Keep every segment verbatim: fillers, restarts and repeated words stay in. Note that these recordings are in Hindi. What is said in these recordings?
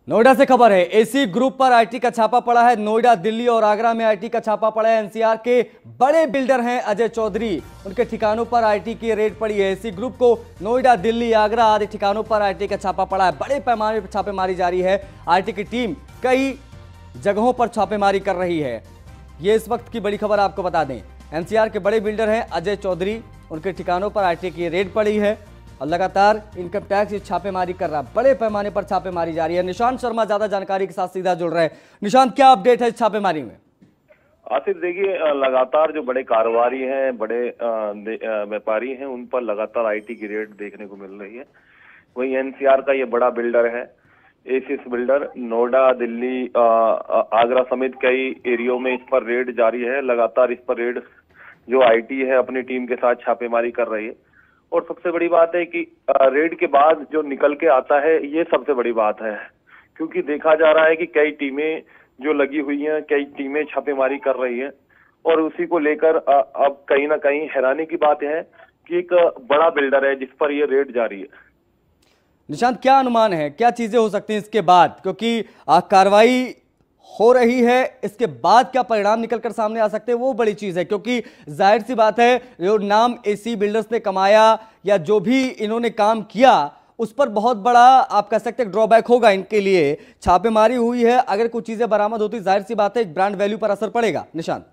नोएडा से खबर है, एसी ग्रुप पर आईटी का छापा पड़ा है। नोएडा, दिल्ली और आगरा में आईटी का छापा पड़ा है। एनसीआर के बड़े बिल्डर हैं अजय चौधरी, उनके ठिकानों पर आईटी की रेड पड़ी है। एसी ग्रुप को नोएडा, दिल्ली, आगरा आदि ठिकानों पर आईटी का छापा पड़ा है। बड़े पैमाने पर छापेमारी जारी है। आईटी की टीम कई जगहों पर छापेमारी कर रही है। ये इस वक्त की बड़ी खबर आपको बता दें। एनसीआर के बड़े बिल्डर हैं अजय चौधरी, उनके ठिकानों पर आईटी की रेड पड़ी है और लगातार इनकम टैक्स छापेमारी कर रहा है। बड़े पैमाने पर छापेमारी जारी है। निशांत शर्मा ज्यादा जानकारी के साथ सीधा जुड़ रहे हैं। निशांत, क्या अपडेट है इस छापेमारी में? आसिफ, देखिए, लगातार जो बड़े कारोबारी हैं, बड़े व्यापारी हैं, उन पर लगातार आईटी की रेड देखने को मिल रही है। वही एनसीआर का ये बड़ा बिल्डर है एसिस बिल्डर, नोएडा, दिल्ली, आगरा समेत कई एरियो में इस पर रेड जारी है। लगातार इस पर रेड जो आईटी है अपनी टीम के साथ छापेमारी कर रही है। और सबसे बड़ी बात है कि रेड के बाद जो निकल के आता है, ये सबसे बड़ी बात है, क्योंकि देखा जा रहा है कि कई टीमें जो लगी हुई हैं, कई टीमें छापेमारी कर रही हैं और उसी को लेकर अब कहीं ना कहीं हैरानी की बात है कि एक बड़ा बिल्डर है जिस पर ये रेड जारी है। निशांत, क्या अनुमान है, क्या चीजें हो सकती हैं इसके बाद, क्योंकि कार्रवाई हो रही है, इसके बाद क्या परिणाम निकलकर सामने आ सकते हैं वो बड़ी चीज है। क्योंकि जाहिर सी बात है, जो नाम एसी बिल्डर्स ने कमाया या जो भी इन्होंने काम किया, उस पर बहुत बड़ा आप कह सकते हैं ड्रॉबैक होगा इनके लिए। छापेमारी हुई है, अगर कुछ चीजें बरामद होती, जाहिर सी बात है एक ब्रांड वैल्यू पर असर पड़ेगा। निशांत,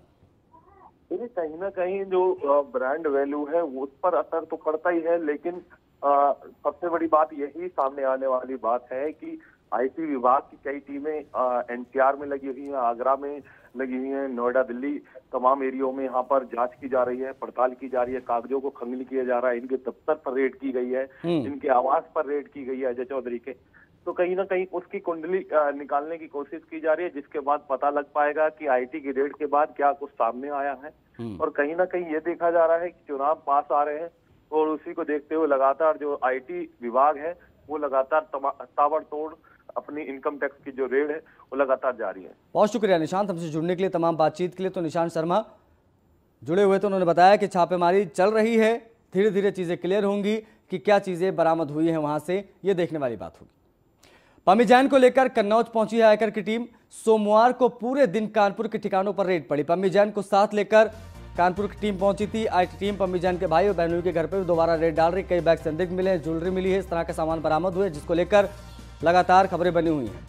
कहीं ना कहीं जो ब्रांड वैल्यू है उस पर असर तो पड़ता ही है, लेकिन आ, सबसे बड़ी बात यही सामने आने वाली बात है कि आईटी विभाग की कई टीमें एनसीआर में लगी हुई हैं, आगरा में लगी हुई हैं, नोएडा, दिल्ली, तमाम एरियो में यहाँ पर जांच की जा रही है, पड़ताल की जा रही है, कागजों को खंगन किया जा रहा है। इनके दफ्तर पर रेड की गई है, इनके आवास पर रेड की गई है अजय चौधरी के। तो कहीं ना कहीं उसकी कुंडली निकालने की कोशिश की जा रही है, जिसके बाद पता लग पाएगा कि आईटी की रेड के बाद क्या कुछ सामने आया है। और कहीं ना कहीं ये देखा जा रहा है कि चुनाव पास आ रहे हैं और उसी को देखते हुए लगातार जो आईटी विभाग है वो लगातार ताबड़तोड़ अपनी इनकम टैक्स की जो रेड है वो लगातार जारी है। बहुत शुक्रिया निशांत, हमसे जुड़ने के लिए, तमाम बातचीत के लिए। तो निशांत शर्मा जुड़े हुए थे, उन्होंने बताया कि छापेमारी चल रही है, धीरे धीरे चीजें क्लियर होंगी कि क्या चीजें बरामद हुई हैं वहां से, ये देखने वाली बात होगी। पम्मी जैन को लेकर कन्नौज पहुंची है आयकर की टीम। सोमवार को पूरे दिन कानपुर के ठिकानों पर रेड पड़ी। पम्मी जैन को साथ लेकर कानपुर की टीम पहुंची थी। आईटी टीम पम्मी जैन के भाई और बहनों के घर पर भी दोबारा रेड डाल रही। कई बैग संदिग्ध मिले, ज्वेलरी मिली है, इस तरह का सामान बरामद हुए, जिसको लेकर लगातार खबरें बनी हुई हैं।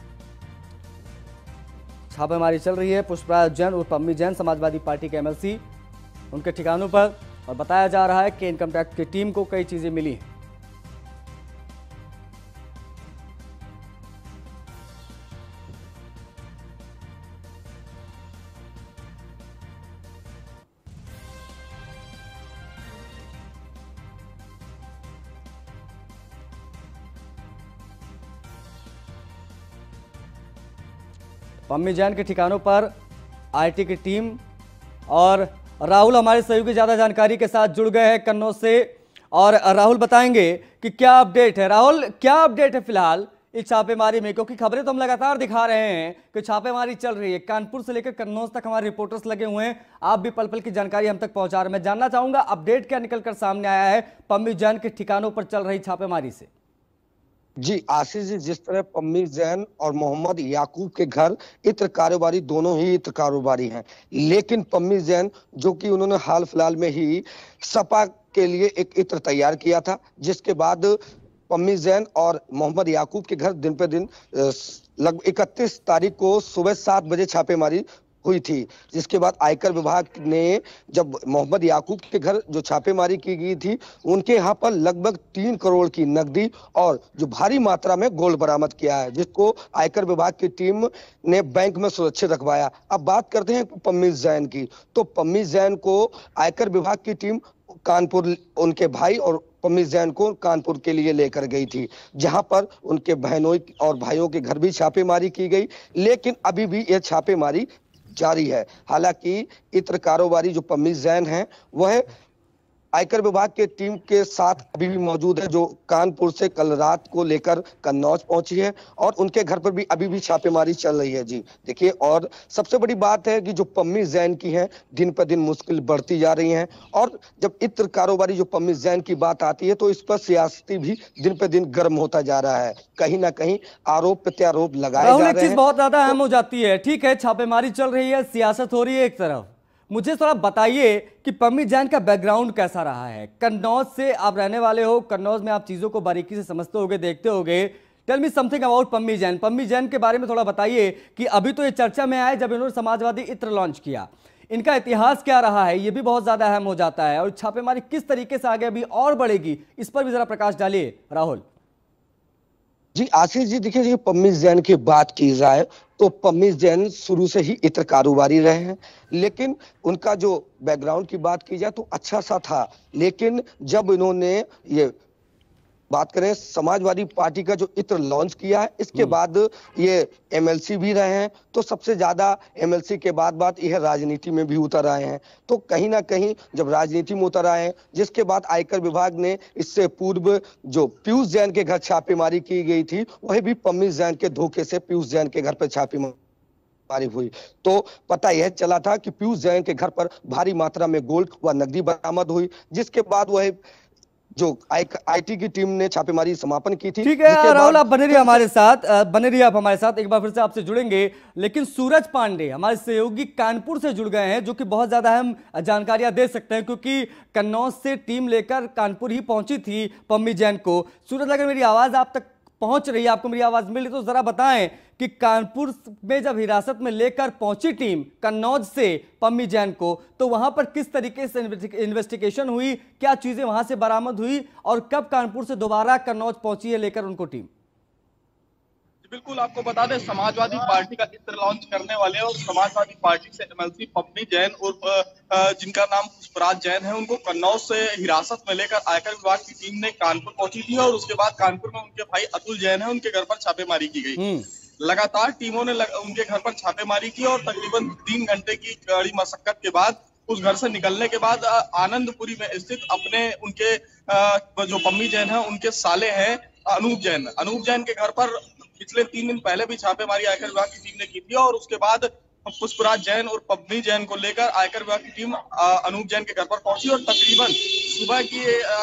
छापेमारी चल रही है। पुष्पराज जैन और पम्मी जैन समाजवादी पार्टी के एमएलसी, उनके ठिकानों पर, और बताया जा रहा है कि इनकम टैक्स की टीम को कई चीजें मिली हैं। पम्मी जैन के ठिकानों पर आईटी की टीम और राहुल हमारे सहयोगी ज्यादा जानकारी के साथ जुड़ गए हैं कन्नौज से। और राहुल बताएंगे कि क्या अपडेट है। राहुल, क्या अपडेट है फिलहाल इस छापेमारी में, क्योंकि खबरें तो हम लगातार दिखा रहे हैं कि छापेमारी चल रही है। कानपुर से लेकर कन्नौज तक हमारे रिपोर्टर्स लगे हुए हैं, आप भी पल पल की जानकारी हम तक पहुंचा रहे हैं। मैं जानना चाहूंगा अपडेट क्या निकलकर सामने आया है पम्मी जैन के ठिकानों पर चल रही छापेमारी से। जी आशीष जी, जिस तरह पम्मी जैन और मोहम्मद याकूब के घर इत्र कारोबारी, दोनों ही इत्र कारोबारी हैं, लेकिन पम्मी जैन जो कि उन्होंने हाल फिलहाल में ही सपा के लिए एक इत्र तैयार किया था, जिसके बाद पम्मी जैन और मोहम्मद याकूब के घर दिन पे दिन लगभग इकतीस तारीख को सुबह सात बजे छापेमारी हुई थी। जिसके बाद आयकर विभाग ने जब मोहम्मद याकूब के घर जो छापेमारी की गई थी, उनके यहाँ पर लगभग तीन करोड़ की नकदी और जो भारी मात्रा में गोल्ड बरामद किया है, जिसको आयकर विभाग की टीम ने बैंक में सुरक्षित रखवाया। अब बात करते हैं पम्मी जैन की। तो पम्मी जैन को आयकर विभाग की टीम कानपुर उनके भाई और पम्मी जैन को कानपुर के लिए लेकर गई थी, जहां पर उनके बहनों और भाइयों के घर भी छापेमारी की गई। लेकिन अभी भी यह छापेमारी जारी है। हालांकि इत्र कारोबारी जो पम्मी जैन हैं, वह आयकर विभाग के टीम के साथ अभी भी मौजूद है, जो कानपुर से कल रात को लेकर कन्नौज पहुंची है और उनके घर पर भी अभी भी छापेमारी चल रही है। जी देखिए, और सबसे बड़ी बात है कि जो पम्मी जैन की है, दिन पर दिन मुश्किल बढ़ती जा रही है और जब इत्र कारोबारी जो पम्मी जैन की बात आती है तो इस पर सियासती भी दिन पर दिन गर्म होता जा रहा है। कहीं ना कहीं आरोप प्रत्यारोप लगाए जा रहे हैं। बहुत ज्यादा अहम हो जाती है। ठीक है, छापेमारी चल रही है, सियासत हो रही है एक तरफ। मुझे थोड़ा बताइए कि पम्मी जैन का बैकग्राउंड कैसा रहा है। कन्नौज से आप रहने वाले हो, कन्नौज में आप चीजों को बारीकी से समझते होगे, देखते होगे। Tell me something about Pammi Jain. Pammi Jain के बारे में थोड़ा बताइए कि अभी तो ये चर्चा में आए जब इन्होंने समाजवादी इत्र लॉन्च किया, इनका इतिहास क्या रहा है, ये भी बहुत ज्यादा अहम हो जाता है। और छापेमारी किस तरीके से आगे अभी और बढ़ेगी, इस पर भी जरा प्रकाश डालिए राहुल। जी आशीष जी, देखिए जी, पम्मी जैन की बात की जाए तो पम्मी जैन शुरू से ही इत्र कारोबारी रहे हैं, लेकिन उनका जो बैकग्राउंड की बात की जाए तो अच्छा सा था। लेकिन जब इन्होंने ये बात करें समाजवादी पार्टी का जो इत्र लॉन्च किया है, इसके बाद ये एमएलसी भी रहे हैं, तो सबसे ज्यादा एमएलसी के बाद बात यह राजनीति में भी उतर आए हैं। तो कहीं ना कहीं जब राजनीति में उतर आए हैं, जिसके बाद आयकर विभाग ने इससे पूर्व जो पीयूष जैन के घर छापेमारी की गई थी, वही भी पम्मी जैन के धोखे से पीयूष जैन के घर पर छापेमारी हुई। तो पता यह चला था कि पीयूष जैन के घर पर भारी मात्रा में गोल्ड व नकदी बरामद हुई, जिसके बाद वह जो आईटी की टीम ने छापेमारी समापन की थी। ठीक है राहुल, आप बने रहिए हमारे साथ, बने रहिए आप हमारे साथ, एक बार फिर से आपसे जुड़ेंगे। लेकिन सूरज पांडे हमारे सहयोगी कानपुर से जुड़ गए हैं, जो कि बहुत ज्यादा अहम जानकारियां दे सकते हैं, क्योंकि कन्नौज से टीम लेकर कानपुर ही पहुंची थी पम्मी जैन को। सूरज, अगर मेरी आवाज आप तक पहुंच रही है, आपको मेरी आवाज मिली, तो जरा बताएं कि कानपुर में जब हिरासत में लेकर पहुंची टीम कन्नौज से पम्मी जैन को, तो वहां पर किस तरीके से इन्वेस्टिगेशन हुई, क्या चीजें वहां से बरामद हुई और कब कानपुर से दोबारा कन्नौज पहुंची है लेकर उनको टीम? बिल्कुल, आपको बता दें समाजवादी पार्टी का इत्र लॉन्च करने वाले और समाजवादी पार्टी से एमएलसी पम्मी जैन और जिनका नाम पुष्पराज जैन है, उनको कन्नौज से हिरासत में लेकर आयकर विभाग की टीम ने कानपुर पहुंची थी और उसके बाद कानपुर में उनके भाई अतुल जैन है, उनके घर पर छापेमारी की गई। लगातार टीमों ने लग, उनके घर पर छापेमारी की और तकरीबन तीन घंटे की कड़ी मशक्कत के बाद उस घर से निकलने के बाद आनंदपुरी में स्थित अपने उनके जो पम्मी जैन है उनके साले हैं अनूप जैन, अनूप जैन के घर पर पिछले तीन दिन पहले भी छापेमारी आयकर विभाग की टीम ने की थी और उसके बाद पुष्पराज जैन और पम्मी जैन को लेकर आयकर विभाग की टीम अनूप जैन के घर पर पहुंची और तकरीबन सुबह की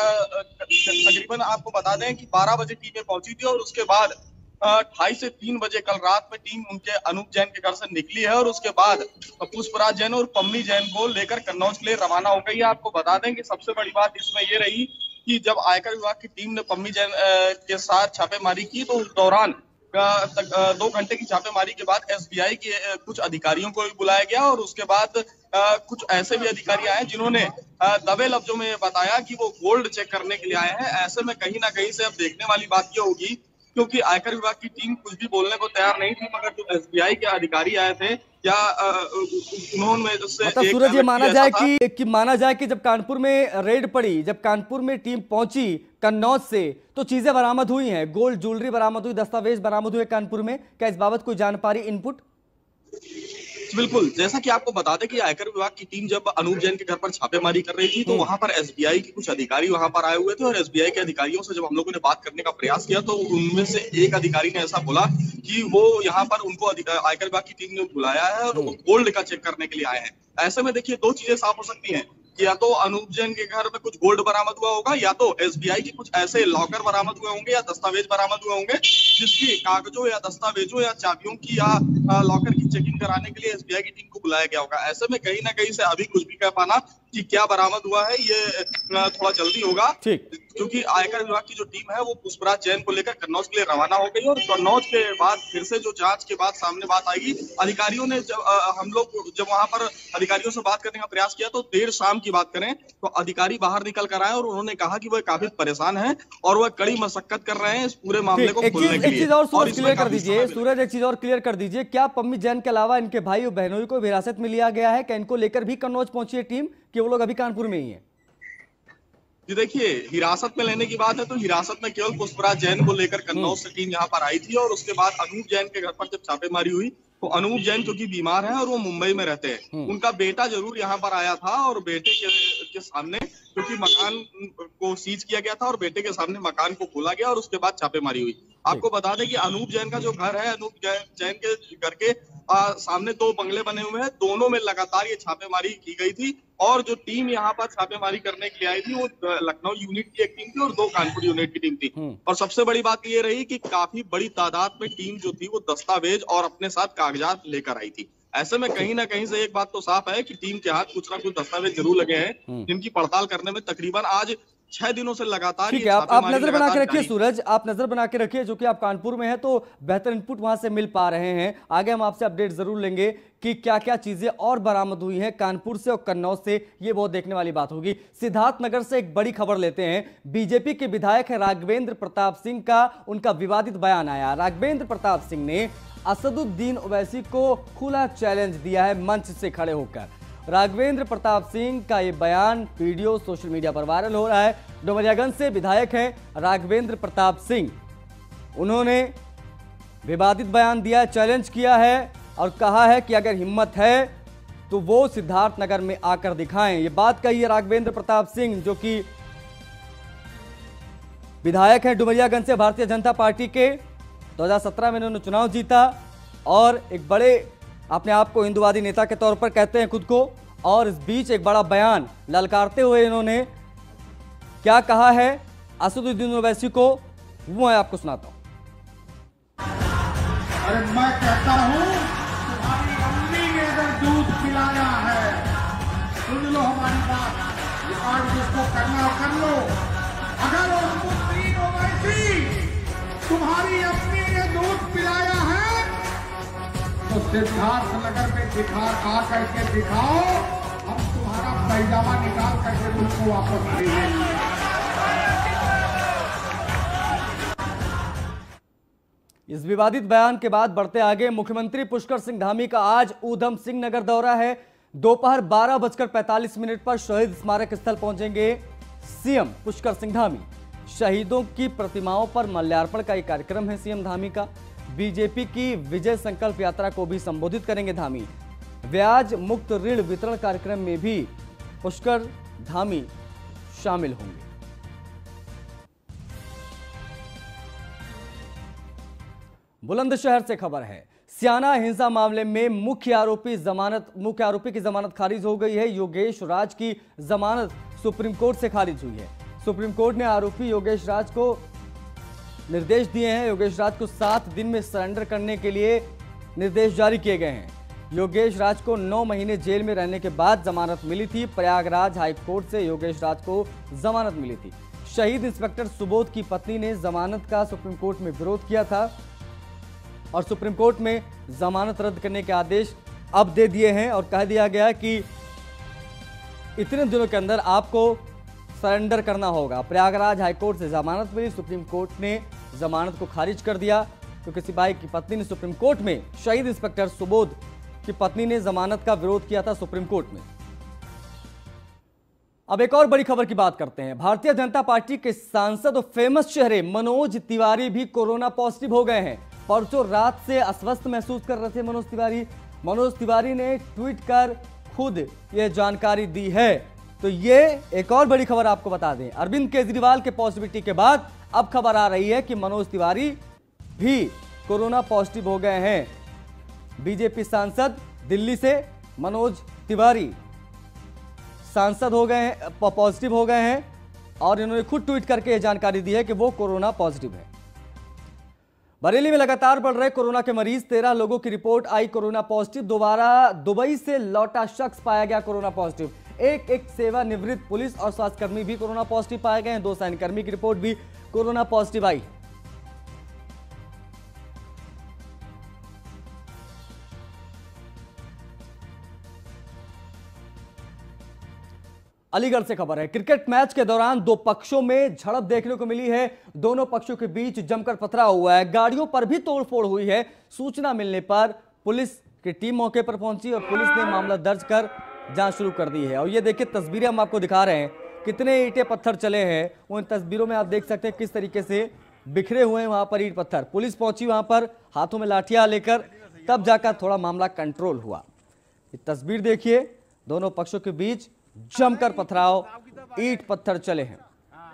तकरीबन आपको बता दें कि बारह बजे टीमें पहुंची थी और उसके बाद ढाई से तीन बजे कल रात में टीम उनके अनूप जैन के घर से निकली है और उसके बाद पुष्पराज जैन और पम्मी जैन को लेकर कन्नौज के लिए रवाना हो गई है। आपको बता दें कि सबसे बड़ी बात इसमें ये रही कि जब आयकर विभाग की टीम ने पम्मी जैन के साथ छापेमारी की तो उस दौरान दो घंटे की छापेमारी के बाद एसबीआई के कुछ अधिकारियों को भी बुलाया गया और उसके बाद कुछ ऐसे भी अधिकारी आए जिन्होंने दबे लफ्जों में बताया कि वो गोल्ड चेक करने के लिए आए हैं। ऐसे में कहीं ना कहीं से अब देखने वाली बात ये होगी, क्योंकि आयकर विभाग की टीम कुछ भी बोलने को तैयार नहीं थी, मगर जो एसबीआई के अधिकारी आए थे या उन्होंने मतलब सूरज ये माना जाए कि, कि माना जाए कि जब कानपुर में रेड पड़ी, जब कानपुर में टीम पहुंची कन्नौज से, तो चीजें बरामद हुई हैं, गोल्ड ज्वेलरी बरामद हुई, दस्तावेज बरामद हुए कानपुर में। क्या इस बाबत कोई जानकारी, इनपुट? बिल्कुल, जैसा कि आपको बता दें कि आयकर विभाग की टीम जब अनूप जैन के घर पर छापेमारी कर रही थी तो वहां पर एसबीआई के कुछ अधिकारी वहां पर आए हुए थे और एसबीआई के अधिकारियों से जब हम लोगों ने बात करने का प्रयास किया तो उनमें से एक अधिकारी ने ऐसा बोला कि वो यहाँ पर उनको आयकर विभाग की टीम ने बुलाया है और वो गोल्ड का चेक करने के लिए आए हैं। ऐसे में देखिए दो चीजें साफ हो सकती हैं, या तो अनूप जैन के घर में कुछ गोल्ड बरामद हुआ होगा या तो एसबीआई के कुछ ऐसे लॉकर बरामद हुए होंगे या दस्तावेज बरामद हुए होंगे जिसकी कागजों या दस्तावेजों या चाबियों की या लॉकर की चेकिंग कराने के लिए एसबीआई की टीम को बुलाया गया होगा। ऐसे में कहीं ना कहीं से अभी कुछ भी कह पाना कि क्या बरामद हुआ है ये थोड़ा जल्दी होगा, क्योंकि आयकर विभाग की जो टीम है वो पुष्पराज जैन को लेकर कन्नौज के लिए रवाना हो गई और कन्नौज के बाद फिर से जो जांच के बाद सामने बात आएगी। अधिकारियों ने जब हम लोग जब वहां पर अधिकारियों से बात करने का प्रयास किया तो देर शाम की बात करें तो अधिकारी बाहर निकल कर आए और उन्होंने कहा कि वह काफी परेशान है और वह कड़ी मशक्कत कर रहे हैं इस पूरे मामले को खोलने के लिए। एक चीज और सूरज क्लियर कर दीजिए, सूरज एक चीज और क्लियर कर दीजिए, क्या पम्मी जैन के अलावा इनके भाई और बहनों को हिरासत में लिया गया है? क्या इनको लेकर भी कन्नौज पहुंची है टीम कि वो लोग अभी कानपुर में ही है? जी देखिए, हिरासत में लेने की बात है तो हिरासत में केवल पुष्पराज जैन को लेकर कन्नौज से टीम यहाँ पर आई थी और उसके बाद अनूप जैन के घर पर जब छापेमारी हुई तो अनूप जैन क्योंकि बीमार हैं और वो मुंबई में रहते हैं, उनका बेटा जरूर यहाँ पर आया था और बेटे के, के सामने क्योंकि मकान को सीज किया गया था और बेटे के सामने मकान को खोला गया और उसके बाद छापेमारी हुई। आपको बता दें कि अनूप जैन का जो घर है, अनूप जैन के घर के आ, सामने दो बंगले बने हुए हैं, दोनों में लगातार ये छापेमारी की गई थी और जो टीम यहाँ पर छापेमारी करने के लिए आई थी वो लखनऊ यूनिट की एक टीम थी और दो कानपुर यूनिट की टीम थी। और सबसे बड़ी बात ये रही कि काफी बड़ी तादाद में टीम जो थी वो दस्तावेज और अपने साथ कागजात लेकर आई थी। ऐसे में कहीं ना कहीं से एक बात तो साफ है कि टीम के हाथ कुछ ना कुछ दस्तावेज जरूर लगे हैं, जिनकी पड़ताल करने में तकरीबन आज छह दिनों से लगातार। ठीक है, आप, आप नजर बना के रखिए सूरज, आप नजर बना के रखिए, जो कि आप कानपुर में हैं तो बेहतर इनपुट वहां से मिल पा रहे हैं। आगे हम आपसे अपडेट जरूर लेंगे कि क्या क्या चीजें और बरामद हुई हैं कानपुर से और कन्नौज से, ये बहुत देखने वाली बात होगी। सिद्धार्थनगर से एक बड़ी खबर लेते हैं। बीजेपी के विधायक है राघवेंद्र प्रताप सिंह का उनका विवादित बयान आया। राघवेंद्र प्रताप सिंह ने असदुद्दीन ओवैसी को खुला चैलेंज दिया है मंच से खड़े होकर। राघवेंद्र प्रताप सिंह का ये बयान वीडियो सोशल मीडिया पर वायरल हो रहा है। डुमरियागंज से विधायक हैं राघवेंद्र प्रताप सिंह, उन्होंने विवादित बयान दिया, चैलेंज किया है और कहा है कि अगर हिम्मत है तो वो सिद्धार्थनगर में आकर दिखाएं। ये बात कही है राघवेंद्र प्रताप सिंह, जो कि विधायक हैं डुमरियागंज से भारतीय जनता पार्टी के। दो हज़ार सत्रह में उन्होंने चुनाव जीता और एक बड़े अपने आप को हिंदुवादी नेता के तौर पर कहते हैं खुद को। और इस बीच एक बड़ा बयान ललकारते हुए इन्होंने क्या कहा है असदुद्दीन ओवैसी को, वो मैं आपको सुनाता हूं। अरे मैं कहता हूं तुम्हारी अम्मी ने अगर दूध पिलाया है, सुन लो हमारी बात, आज जिसको करना कर लो। अगर असदुद्दीन ओवैसी तुम्हारी अम्मी ने दूध पिलाया है तो सिद्धार्थनगर में दिखा आ करके दिखाओ, हम तुम्हारा पैजामा निकाल करके तुमको वापस देंगे। इस विवादित बयान के बाद बढ़ते आगे, मुख्यमंत्री पुष्कर सिंह धामी का आज ऊधम सिंह नगर दौरा है। दोपहर बारह बजकर पैंतालीस मिनट पर शहीद स्मारक स्थल पहुंचेंगे सीएम पुष्कर सिंह धामी। शहीदों की प्रतिमाओं पर माल्यार्पण का एक कार्यक्रम है सीएम धामी का। बीजेपी की विजय संकल्प यात्रा को भी संबोधित करेंगे धामी। ब्याज मुक्त ऋण वितरण कार्यक्रम में भी पुष्कर धामी शामिल होंगे। बुलंदशहर से खबर है, स्याना हिंसा मामले में मुख्य आरोपी जमानत मुख्य आरोपी की जमानत खारिज हो गई है। योगेश राज की जमानत सुप्रीम कोर्ट से खारिज हुई है। सुप्रीम कोर्ट ने आरोपी योगेश राज को निर्देश दिए हैं। योगेश राज को सात दिन में सरेंडर करने के लिए निर्देश जारी किए गए हैं। योगेश राज को नौ महीने जेल में रहने के बाद जमानत मिली थी। प्रयागराज हाई कोर्ट से योगेश राज को जमानत मिली थी। शहीद इंस्पेक्टर सुबोध की पत्नी ने जमानत का सुप्रीम कोर्ट में विरोध किया था और सुप्रीम कोर्ट में जमानत रद्द करने के आदेश अब दे दिए हैं और कह दिया गया कि इतने दिनों के अंदर आपको सरेंडर करना होगा। प्रयागराज हाईकोर्ट से जमानत मिली, सुप्रीम कोर्ट ने जमानत को खारिज कर दिया क्योंकि तो सिपाही की पत्नी ने सुप्रीम कोर्ट में, शहीद इंस्पेक्टर सुबोध की पत्नी ने जमानत का विरोध किया था सुप्रीम कोर्ट में। अब एक और बड़ी खबर की बात करते हैं। भारतीय जनता पार्टी के सांसद और फेमस चेहरे मनोज तिवारी भी कोरोना पॉजिटिव हो गए हैं। परसों रात से अस्वस्थ महसूस कर रहे थे मनोज तिवारी। मनोज तिवारी ने ट्वीट कर खुद यह जानकारी दी है। तो ये एक और बड़ी खबर आपको बता दें, अरविंद केजरीवाल के पॉजिटिविटी के बाद अब खबर आ रही है कि मनोज तिवारी भी कोरोना पॉजिटिव हो गए हैं। बीजेपी सांसद दिल्ली से मनोज तिवारी सांसद हो गए हैं, पॉजिटिव हो गए हैं और इन्होंने खुद ट्वीट करके यह जानकारी दी है कि वो कोरोना पॉजिटिव है। बरेली में लगातार बढ़ रहे कोरोना के मरीज, तेरह लोगों की रिपोर्ट आई कोरोना पॉजिटिव। दोबारा दुबई से लौटा शख्स पाया गया कोरोना पॉजिटिव। एक एक सेवानिवृत्त पुलिस और स्वास्थ्यकर्मी भी कोरोना पॉजिटिव पाए गए हैं। दो सैन्यकर्मी की रिपोर्ट भी कोरोना पॉजिटिव आई। अलीगढ़ से खबर है, क्रिकेट मैच के दौरान दो पक्षों में झड़प देखने को मिली है। दोनों पक्षों के बीच जमकर पथराव हुआ है, गाड़ियों पर भी तोड़फोड़ हुई है। सूचना मिलने पर पुलिस की टीम मौके पर पहुंची और पुलिस ने मामला दर्ज कर जांच शुरू कर दी है। और ये देखिए तस्वीरें हम आपको दिखा रहे हैं, कितने ईंटें पत्थर चले हैं। उन तस्वीरों में आप देख सकते हैं किस तरीके से बिखरे हुए हैं वहां पर ईंट पत्थर। पुलिस पहुंची वहां पर हाथों में लाठियां लेकर तब जाकर थोड़ा मामला कंट्रोल हुआ। ये तस्वीर देखिए, दोनों पक्षों के बीच जमकर पथराव, ईंट पत्थर चले हैं।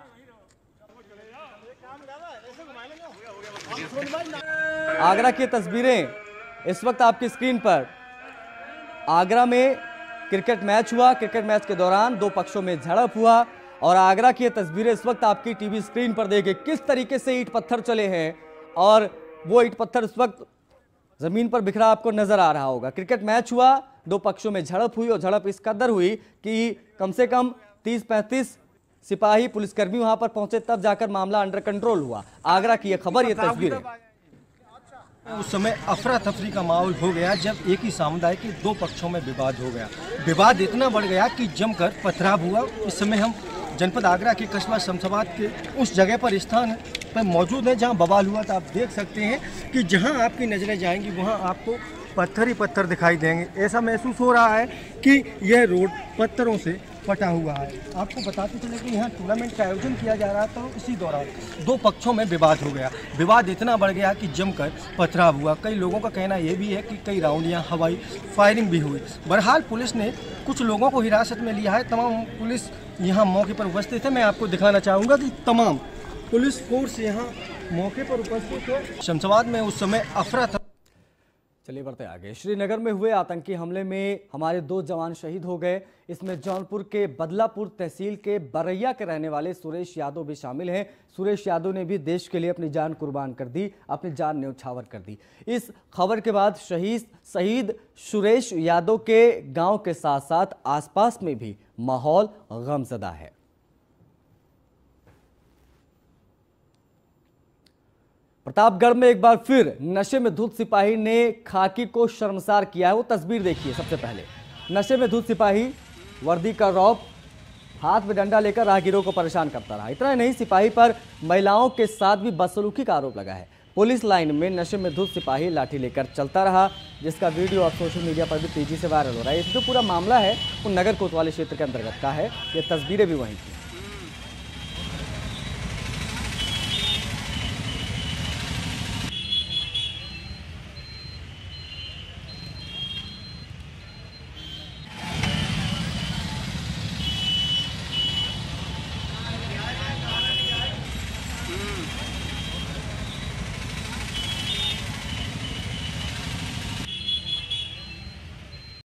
आगरा की तस्वीरें इस वक्त आपकी स्क्रीन पर। आगरा में क्रिकेट मैच हुआ, क्रिकेट मैच के दौरान दो पक्षों में झड़प हुआ और आगरा की तस्वीरें इस वक्त आपकी टीवी स्क्रीन पर देखिए किस तरीके से ईंट पत्थर चले हैं और वो ईंट पत्थर इस वक्त जमीन पर बिखरा आपको नजर आ रहा होगा। क्रिकेट मैच हुआ, दो पक्षों में झड़प हुई और झड़प इस कदर हुई कि कम से कम तीस पैंतीस सिपाही पुलिसकर्मी वहां पर पहुंचे, तब जाकर मामला अंडर कंट्रोल हुआ। आगरा की यह खबर, ये तस्वीर है। उस समय अफरा तफरी का माहौल हो गया जब एक ही समुदाय के दो पक्षों में विवाद हो गया। विवाद इतना बढ़ गया कि जमकर पथराव हुआ। इस समय हम जनपद आगरा के कस्बा शमशाबाद के उस जगह पर स्थान पर मौजूद है जहां बवाल हुआ था। आप देख सकते हैं कि जहां आपकी नजरें जाएंगी वहां आपको पत्थर ही पत्थर दिखाई देंगे। ऐसा महसूस हो रहा है कि यह रोड पत्थरों से फटा हुआ है। आपको बताते चले कि यहाँ टूर्नामेंट का आयोजन किया जा रहा था, तो इसी दौरान दो पक्षों में विवाद हो गया। विवाद इतना बढ़ गया कि जमकर पथराव हुआ। कई लोगों का कहना यह भी है कि कई राउंड यहाँ हवाई फायरिंग भी हुई। बहरहाल पुलिस ने कुछ लोगों को हिरासत में लिया है। तमाम पुलिस यहाँ मौके पर उपस्थित है। मैं आपको दिखाना चाहूँगा कि तमाम पुलिस फोर्स यहाँ मौके पर उपस्थित है। शमशाबाद में उस समय अफरा था। चलिए बढ़ते आगे। श्रीनगर में हुए आतंकी हमले में हमारे दो जवान शहीद हो गए। इसमें जौनपुर के बदलापुर तहसील के बरैया के रहने वाले सुरेश यादव भी शामिल हैं। सुरेश यादव ने भी देश के लिए अपनी जान कुर्बान कर दी, अपनी जान न्यौछावर कर दी। इस खबर के बाद शहीद शहीद सुरेश यादव के गांव के साथ साथ आसपास में भी माहौल गमज़दा है। प्रतापगढ़ में एक बार फिर नशे में धुत सिपाही ने खाकी को शर्मसार किया है। वो तस्वीर देखिए। सबसे पहले नशे में धुत सिपाही वर्दी का रौब, हाथ में डंडा लेकर राहगीरों को परेशान करता रहा। इतना नहीं, सिपाही पर महिलाओं के साथ भी बदसलूकी का आरोप लगा है। पुलिस लाइन में नशे में धुत सिपाही लाठी लेकर चलता रहा, जिसका वीडियो अब सोशल मीडिया पर भी तेजी से वायरल हो रहा है। ये जो पूरा मामला है वो नगर कोतवाली क्षेत्र के अंतर्गत का है। ये तस्वीरें भी वहीं की।